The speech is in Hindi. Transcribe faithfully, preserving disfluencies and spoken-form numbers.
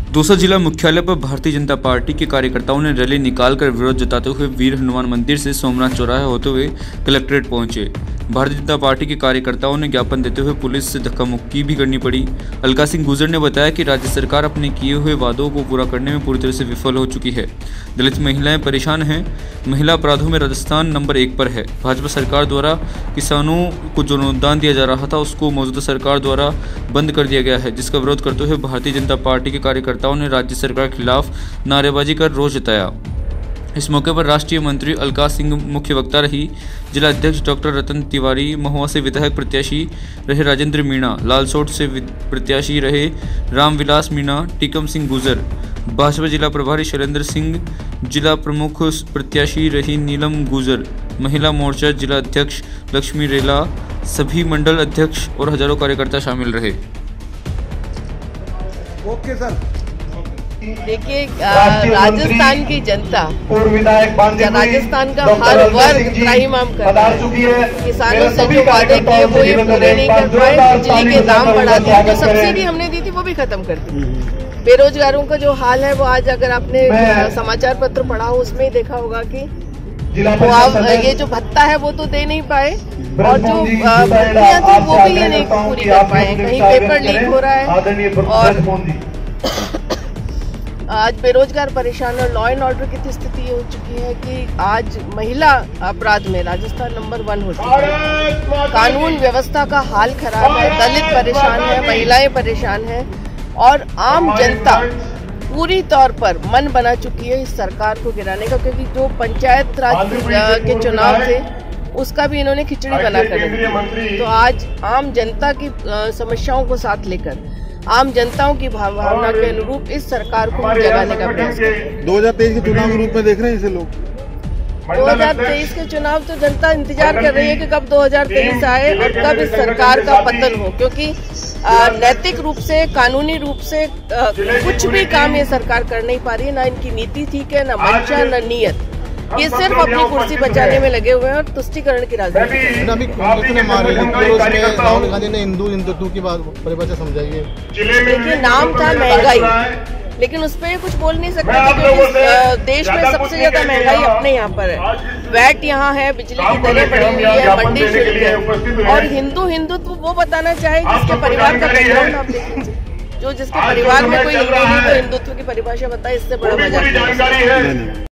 दौसा जिला मुख्यालय पर भारतीय जनता पार्टी के कार्यकर्ताओं ने रैली निकालकर विरोध जताते हुए वीर हनुमान मंदिर से सोमनाथ चौराहे होते हुए कलेक्ट्रेट पहुंचे। भारतीय जनता पार्टी के कार्यकर्ताओं ने ज्ञापन देते हुए पुलिस से धक्का मुक्की भी करनी पड़ी। अलका सिंह गुर्जर ने बताया कि राज्य सरकार अपने किए हुए वादों को पूरा करने में पूरी तरह से विफल हो चुकी है। दलित महिलाएं परेशान हैं। महिला अपराधों में राजस्थान नंबर एक पर है। भाजपा सरकार द्वारा किसानों को जो अनुदान दिया जा रहा था उसको मौजूदा सरकार द्वारा बंद कर दिया गया है, जिसका विरोध करते हुए भारतीय जनता पार्टी के कार्यकर्ताओं ने राज्य सरकार के खिलाफ नारेबाजी कर रोष जताया। इस मौके पर राष्ट्रीय मंत्री अलका सिंह मुख्य वक्ता रही। जिला अध्यक्ष डॉक्टर रतन तिवारी, महुआ से विधायक प्रत्याशी रहे राजेंद्र मीणा, लालसोट से प्रत्याशी रहे रामविलास मीणा, टीकम सिंह गुर्जर, भाजपा जिला प्रभारी शैलेंद्र सिंह, जिला प्रमुख प्रत्याशी रही नीलम गुर्जर, महिला मोर्चा जिला अध्यक्ष लक्ष्मी रेला, सभी मंडल अध्यक्ष और हजारों कार्यकर्ता शामिल रहे। Okay sir. देखिए, राजस्थान की जनता, राजस्थान का हर वर्ग त्राहिमाम कर रहा है। किसानों से जो वादे किए वो ये पूरे नहीं कर पाए। बिजली के दाम बढ़ा दिए, जो सब्सिडी हमने दी थी वो भी खत्म कर दी। बेरोजगारों का जो हाल है वो आज अगर आपने समाचार पत्र पढ़ा हो उसमें ही देखा होगा कि वो आप ये जो भत्ता है वो तो दे नहीं पाए और जो भर्तियां थी वो भी ये नहीं पूरी कर पाए। कहीं पेपर लीक हो रहा है और आज बेरोजगार परेशान और लॉ एंड ऑर्डर की स्थिति हो चुकी है कि आज महिला अपराध में राजस्थान नंबर वन हो चुका है। कानून व्यवस्था का हाल खराब है, दलित परेशान है, महिलाएं परेशान हैं और आम जनता पूरी तौर पर मन बना चुकी है इस सरकार को गिराने का, क्योंकि जो पंचायत राज के चुनाव थे उसका भी इन्होंने खिचड़ी बना कर। तो आज आम जनता की समस्याओं को साथ लेकर आम जनताओं की भावना के अनुरूप इस सरकार को जगाने का प्रयास करें। दो हज़ार तेईस के चुनाव के रूप में देख रहे हैं इसे लोग। दो हज़ार तेईस के चुनाव तो जनता इंतजार कर रही है कि कब दो हज़ार तेईस आए और कब इस सरकार का पतन हो, क्योंकि नैतिक रूप से, कानूनी रूप से आ, कुछ भी काम ये सरकार कर नहीं पा रही है। ना इनकी नीति ठीक है, ना मंशा, ना नीयत। ये सिर्फ अपनी कुर्सी बचाने में लगे हुए हैं और तुष्टीकरण की राजनीति। राहुल गांधी ने हिंदू हिंदुत्व की बात परिभाषा समझाई है। देखिए, नाम था महंगाई, लेकिन उस पर कुछ बोल नहीं सकते क्योंकि देश में सबसे ज्यादा महंगाई अपने यहाँ पर है। वैट यहाँ है, बिजली की दरें बढ़ी हुई है, मंडी शुल्क है। और हिंदू हिंदुत्व वो बताना चाहे जिसके परिवार का बैकग्राउंड आप देख लीजिए। जो जिसके परिवार में कोई हिंदू नहीं तो हिंदुत्व की परिभाषा बताए, इससे बड़ा मजा नहीं।